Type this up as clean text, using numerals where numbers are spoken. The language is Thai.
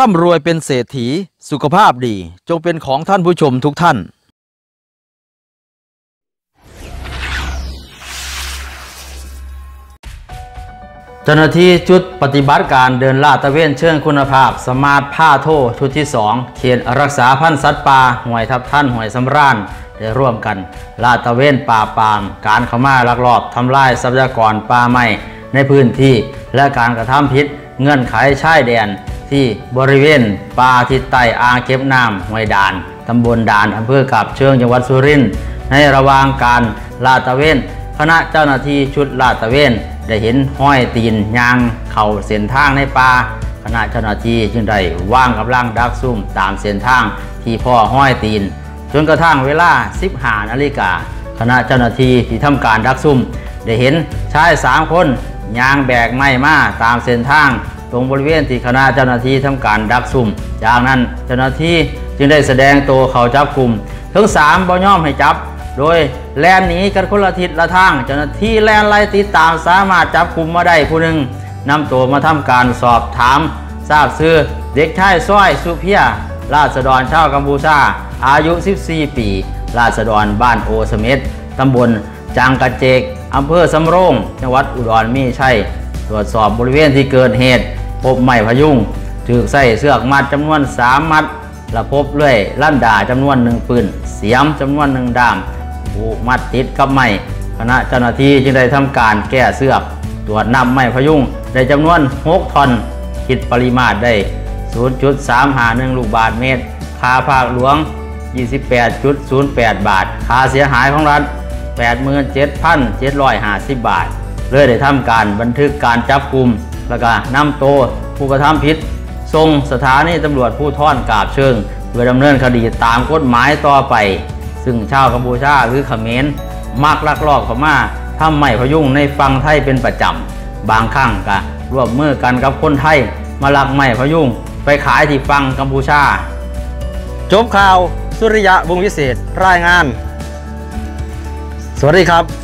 ร่ำรวยเป็นเศรษฐีสุขภาพดีจงเป็นของท่านผู้ชมทุกท่านเจ้าหน้าที่ชุดปฏิบัติการเดินลาดตระเวนเชิงคุณภาพสมาร์ทผ้าโทชุดที่2เขตรักษาพันธุ์สัตว์ป่าห้วยทับท่านห้วยสำราญได้ร่วมกันลาดตระเวนป่าปามการเข้ามาลักลอบทำลายทรัพยากรป่าไม้ในพื้นที่และการกระทำผิดเงื่อนไขชายแดนที่บริเวณป่าทิศใต้อ่างเก็บน้ำห้วยด่านตำบลด่านอำเภอกาบเชิงจังหวัดสุรินทร์ในระหว่างการลาดตระเวนคณะเจ้าหน้าที่ชุดลาดตระเวนได้เห็นห้อยตีนยางเข่าเส้นทางในป่าคณะเจ้าหน้าที่จึงได้วางกำลังดักซุ่มตามเส้นทางที่พ่อห้อยตีนจนกระทั่งเวลา 15 นาฬิกาคณะเจ้าหน้าที่ที่ทำการดักซุ่มได้เห็นชาย3 คนยางแบกไม้มาตามเส้นทางตรงบริเวณที่คณะเจ้าหน้าที่ทำการดักซุ่มจากนั้นเจ้าหน้าที่จึงได้แสดงตัวเข้าจับกลุ่มทั้ง3บ่ยอมให้จับโดยแล่นหนีกันคนละทิศละทางเจ้าหน้าที่แล่นไล่ติดตามสามารถจับกลุ่มมาได้ผู้หนึ่งนำตัวมาทำการสอบถามทราบชื่อเด็กชายซ้อยสุเพียราษฎรชาวกัมพูชาอายุ14 ปีราษฎรบ้านโอสเม็ดตำบลจางกระเจกอำเภอสำโรงจังหวัดอุดรมีชัยตรวจสอบบริเวณที่เกิดเหตุพบไม้พยุงถูกใส่เสือกมัดจำนวน3 มัดและพบเลื่อยลั่นด่าจำนวน1 ปืนเสียมจำนวน1 ด้ามผูกมัดติดกับไม้คณะเจ้าหน้าที่จึงได้ทำการแก้เสือกตรวจนำไม้พยุงได้จำนวน6 ท่อนคิดปริมาตรได้ 0.351 ลูกบาศก์เมตรค่าภาคหลวง 28.08 บาทค่าเสียหายของรัฐ 87,750 บาทเลยได้ทำการบันทึกการจับกลุ่มแล้วก็นำตัวผู้กระทำผิดส่งสถานีตำรวจภูธรกาบเชิงเพื่อดำเนินคดีตามกฎหมายต่อไปซึ่งชาวกัมพูชาหรือเขมรมักลักลอบเข้ามาทำไม้พยุงในฝั่งไทยเป็นประจำบางครั้งก็ร่วมมือกันกับคนไทยมาลักไม้พยุงไปขายที่ฝั่งกัมพูชาจบข่าวสุริยะวงศ์วิเศษรายงานสวัสดีครับ